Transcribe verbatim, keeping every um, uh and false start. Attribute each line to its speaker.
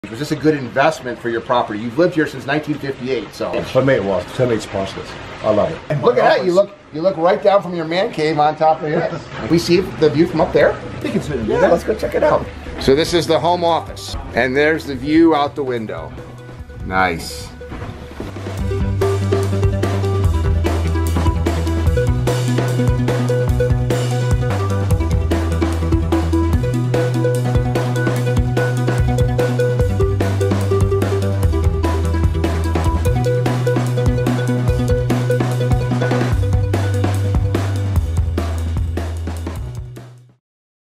Speaker 1: Was this a good investment for your property? You've lived here since nineteen fifty-eight, so.
Speaker 2: For me it was. To me it's priceless. I love it.
Speaker 1: And look at that, you look you look right down from your man cave on top of this. Can we see the view from up there?
Speaker 2: You can sit in
Speaker 1: Yeah,
Speaker 2: there.
Speaker 1: let's go check it out. So this is the home office, and there's the view out the window. Nice.